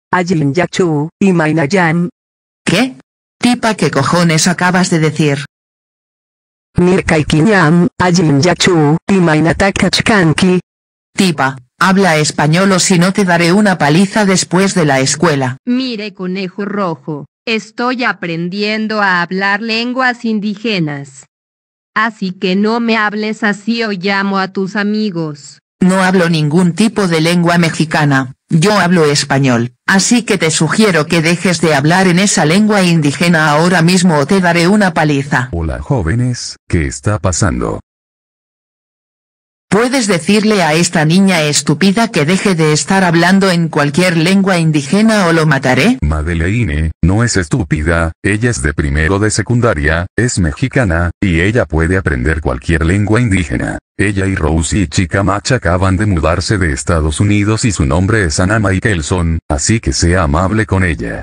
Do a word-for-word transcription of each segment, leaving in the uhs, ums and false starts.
Ajin Yachu, y Mainayan. ¿Qué? Tipa, ¿qué cojones acabas de decir? Mirkaikinyam, Ajin Yachu, y Mainatakachkanki. Tipa, habla español o si no te daré una paliza después de la escuela. Mire, conejo rojo, estoy aprendiendo a hablar lenguas indígenas. Así que no me hables así o llamo a tus amigos. No hablo ningún tipo de lengua mexicana, yo hablo español, así que te sugiero que dejes de hablar en esa lengua indígena ahora mismo o te daré una paliza. Hola jóvenes, ¿qué está pasando? ¿Puedes decirle a esta niña estúpida que deje de estar hablando en cualquier lengua indígena o lo mataré? Madeleine, no es estúpida, ella es de primero de secundaria, es mexicana, y ella puede aprender cualquier lengua indígena. Ella y Rosie Chikamach acaban de mudarse de Estados Unidos y su nombre es Anna Michelson, así que sea amable con ella.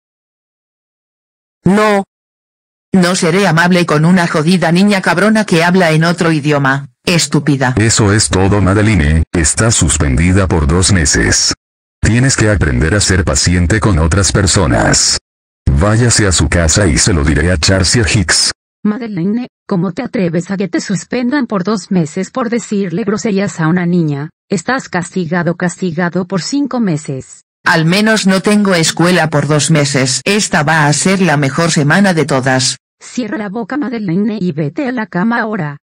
No. No seré amable con una jodida niña cabrona que habla en otro idioma. Estúpida. Eso es todo, Madeline, estás suspendida por dos meses. Tienes que aprender a ser paciente con otras personas. Váyase a su casa y se lo diré a Charcia Hicks. Madeline, ¿cómo te atreves a que te suspendan por dos meses por decirle groserías a una niña? Estás castigado castigado por cinco meses. Al menos no tengo escuela por dos meses. Esta va a ser la mejor semana de todas. Cierra la boca, Madeline, y vete a la cama ahora.